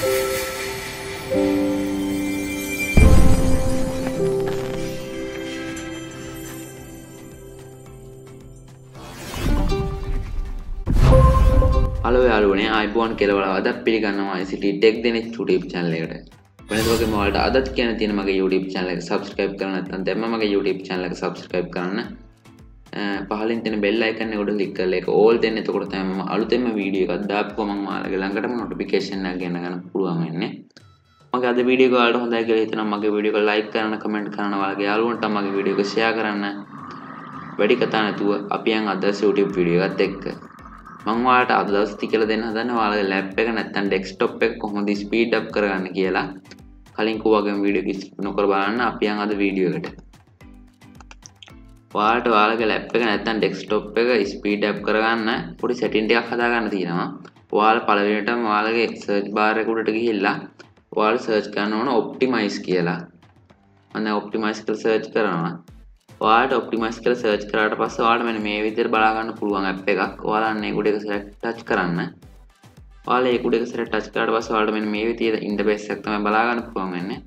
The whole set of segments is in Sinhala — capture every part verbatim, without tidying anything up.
Halo යාළුවනේ iPhone කියලා බලවද පිළිගන්නවා I C T Tech දෙනෙක් YouTube channel එකට. වෙනද වගේම ඔයාලට අදත් කියන තියෙන මගේ YouTube channel එක subscribe කරලා නැත්නම් දැම්ම මගේ YouTube channel එක subscribe කරන්න. පහලින් තියෙන bell icon එක උඩ click කරලා ඒක all දෙන්න. එතකොට තමයි මම අලුතෙන්ම වීඩියෝ එකක් දාපුවම මම ඔයාලගේ ළඟටම notification එකක් ගෙන ගන්න පුළුවන් වෙන්නේ. මගේ අද වීඩියෝ එක ඔයාලට හොඳයි කියලා හිතනවා මගේ වීඩියෝ එක like කරන්න comment කරන්න ඔයාලගේ යාළුවන්ට මගේ වීඩියෝ එක share කරන්න. වැඩි කතා නැතුව අපි යන් අද YouTube වීඩියෝ එකත් එක්ක මම ඔයාලට අද දවසේ කියලා දෙන්න හදන්නේ ඔයාලගේ ලැප් එක නැත්නම් ඩෙස්ක්ටොප් එක කොහොමද ස්පීඩ් අප් කරගන්න කියලා. කලින් කිව්වාගේම වීඩියෝ එක ස්කිප් නොකර බලන්න අපි යන් අද වීඩියෝ එකට. ඔයාලට ඔයාලගේ ලැප් එක නැත්නම් ඩෙස්ක්ටොප් එක ස්පීඩ් අප් කරගන්න පොඩි සෙටින් ටිකක් හදා ගන්න තියෙනවා. ඔයාලා පළවෙනිටම ඔයාලගේ සර්ච් බාර් එක උඩට ගිහිල්ලා ඔයාලා සර්ච් කරන්න ඕන ඔප්ටිමයිස් කියලා. අන්න ඔප්ටිමයිස් කියලා සර්ච් කරනවා. ඔයාලට ඔප්ටිමයිස් කියලා සර්ච් කරාට පස්සේ ඔයාලට මෙන්න මේ විදිහට බලා ගන්න පුළුවන් ඇප් එකක්. ඔයාලා අන්න ඒක උඩ එක සෙලෙක්ට් ටච් කරන්න. ඔයාලා ඒක උඩ එක සෙලෙක්ට් ටච් කරාට පස්සේ ඔයාලට මෙන්න මේ විදිහේ ඉන්ටර්ෆේස් එකක් තමයි බලා ගන්න පුළුවන් වෙන්නේ.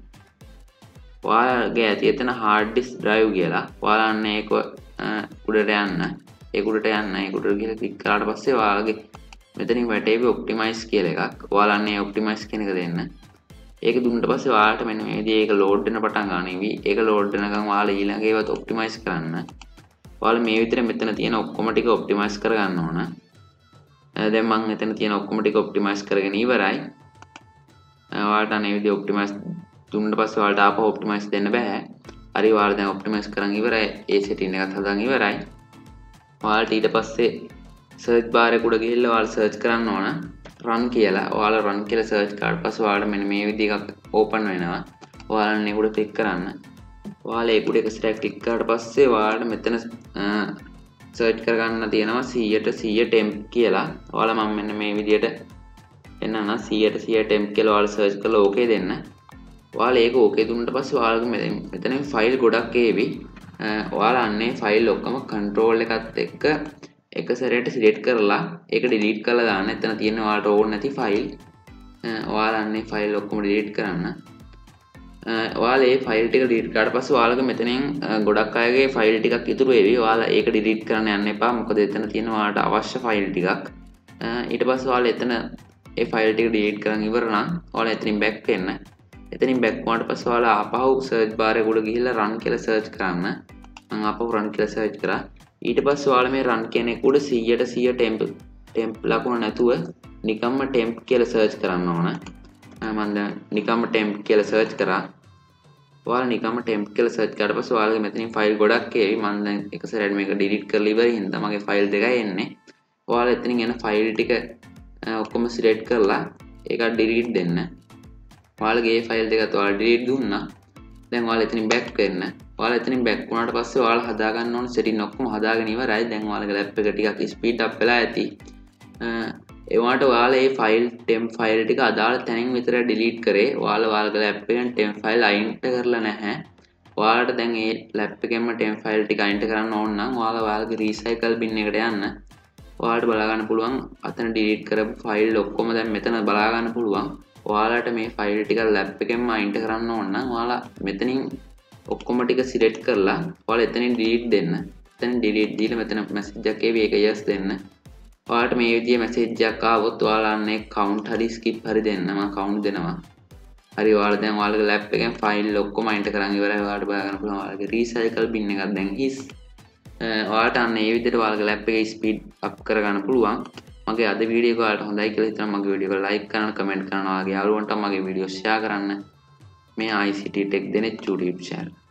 ඔයාලගේ ඇති එතන hard disk drive කියලා. ඔයාලා අන්න ඒක උඩට යන්න. ඒක උඩට යන්න. ඒක උඩට ගිහලා ක්ලික් කරාට පස්සේ ඔයාලගේ මෙතනින් වැටේවි ඔප්ටිමයිස් කියලා එකක්. ඔයාලා අන්න ඒ ඔප්ටිමයිස් කියන එක දෙන්න. ඒක දුන්නට පස්සේ ඔයාලට මෙන්න මේ විදිහේ ඒක ලෝඩ් වෙන පටන් ගන්නවා. ඒක ලෝඩ් වෙනකන් ඔයාලා ඊළඟ ඒවත් ඔප්ටිමයිස් කරන්න. ඔයාලා මේ විදිහට මෙතන තියෙන ඔක්කොම ටික ඔප්ටිමයිස් කරගන්න ඕන. දැන් මම මෙතන තියෙන ඔක්කොම ටික ඔප්ටිමයිස් කරගෙන ඉවරයි. ඔයාලට අනේ විදිහේ ඔප්ටිමයිස් දුන්නට පස්සේ ඔයාලට ආපහු ඔප්ටිමයිස් දෙන්න බෑ. හරි ඔයාලා දැන් ඔප්ටිමයිස් කරන් ඉවරයි. ඒ සෙටින් එකත් හදන් ඉවරයි. ඔයාලට ඊට පස්සේ සර්ච් බාර් එක උඩ ගිහිල්ලා ඔයාලා සර්ච් කරන්න ඕන. run කියලා ඔයාලා run කියලා search කරාට පස්සේ ඔයාලට මෙන්න මේ විදිහ එකක් open වෙනවා. ඔයාලා මේ උඩ click කරන්න. ඔයාලා ඒ උඩ එක සැරයක් click කරාට පස්සේ ඔයාලට මෙතන search කරගන්න තියෙනවා සීයට සීය temp කියලා. ඔයාලා මම මෙන්න මේ විදිහට එන්නන සීයට සීය temp කියලා ඔයාලා search කරලා okay දෙන්න. ඔයාලා ඒක okay දුන්නාට පස්සේ ඔයාලගේ මෙතන file ගොඩක් ඒවි. ඔයාලා අන්නේ file ඔක්කොම control එකත් එක්ක එක සැරේට සිලෙක්ට් කරලා ඒක ඩිලීට් කරලා දාන්න. එතන තියෙන ඔයාලට ඕන නැති ෆයිල් ඔයාලා අන්නේ ෆයිල් ඔක්කොම ඩිලීට් කරන්න. ඔයාලා මේ ෆයිල් ටික ඩිලීට් කරාට පස්සේ ඔයාලගේ මෙතනින් ගොඩක් අයගේ ෆයිල් ටිකක් ඉතුරු වෙවි. ඔයාලා ඒක ඩිලීට් කරන්න යන්න එපා. මොකද එතන තියෙන ඔයාලට අවශ්‍ය ෆයිල් ටිකක්. ඊට පස්සේ ඔයාලා එතන ඒ ෆයිල් ටික ඩිලීට් කරන් ඉවර නම් ඔයාලා එතනින් බෑක් වෙන්න. එතනින් බෑක් වුණාට පස්සේ ඔයාලා ආපහු සර්ච් බාර් එක උඩ ගිහිල්ලා run කියලා සර්ච් කරන්න. මම ආපහු run කියලා සර්ච් කරා. ඊට පස්සේ ඔයාලා මේ run කියන එක උඩ සීයට සීය temp temp ලකුණ නැතුව නිකම්ම temp කියලා search කරන්න ඕන. මම දැන් නිකම්ම temp කියලා search කරා. ඔයාලා නිකම්ම temp කියලා search කරාට පස්සේ ඔයාලගේ මෙතනින් ෆයිල් ගොඩක් ඒවි. මම දැන් එක සැරේට මේක delete කරලා ඉවරයි හින්දා මගේ ෆයිල් දෙකයි එන්නේ. ඔයාලා එතනින් එන ෆයිල් ටික ඔක්කොම select කරලා ඒක delete දෙන්න. ඔයාලගේ මේ ෆයිල් දෙකත් ඔයාලා delete දුන්නා. දැන් ඔයාලා එතනින් back වෙන්න. ඔයාලා එතනින් back වුණාට පස්සේ ඔයාලා හදා ගන්න ඕන setting ඔක්කොම හදාගෙන ඉවරයි. දැන් ඔයාලගේ ලැප් එක ටිකක් speed up වෙලා ඇති. ඒ වුණාට ඔයාලා මේ ෆයිල් temp ෆයිල් ටික අදාළ තැනින් විතරයි delete කරේ. ඔයාලා ඔයාලගේ ලැප් එකෙන් temp ෆයිල් අයින් කරලා නැහැ. ඔයාලට දැන් මේ ලැප් එකෙන්ම temp ෆයිල් ටික අයින් කරන්න ඕන නම් ඔයාලා ඔයාලගේ recycle bin එකට යන්න. ඔයාලට බලා ගන්න පුළුවන් අතන delete කරපු ෆයිල් ඔක්කොම දැන් මෙතන බලා ගන්න පුළුවන්. ඔයාලට මේ ෆයිල් ටික ලැප් එකෙන්ම අයින් කරන්න ඕන නම් ඔයාලා මෙතනින් ඔක්කොම ටික සිලෙක්ට් කරලා ඔයාලා එතනින් delete දෙන්න. එතනින් delete දීලා මෙතන message එකක් එවි ඒක yes දෙන්න. ඔයාලට මේ විදිහේ message එකක් ආවොත් ඔයාලා අන්නේ count හරි skip හරි දෙන්න. මම count දෙනවා. හරි ඔයාලා දැන් ඔයාලගේ lap එකෙන් file ඔක්කොම අයින්ට කරන් ඉවරයි. ඔයාලට බලන්න ගන්න පුළුවන් ඔයාලගේ recycle bin එකක් දැන් හිස්. ඔයාලට අන්න මේ විදිහට ඔයාලගේ lap එකේ speed up කරගන්න පුළුවන්. මගේ අද වීඩියෝ එක ඔයාලට හොඳයි කියලා හිතනවා. මගේ වීඩියෝ එක like කරන්න, comment කරන්න, ඔයාගේ යාළුවන්ට මගේ වීඩියෝ share කරන්න. මේ I C T Tech දෙනෙක් YouTube channel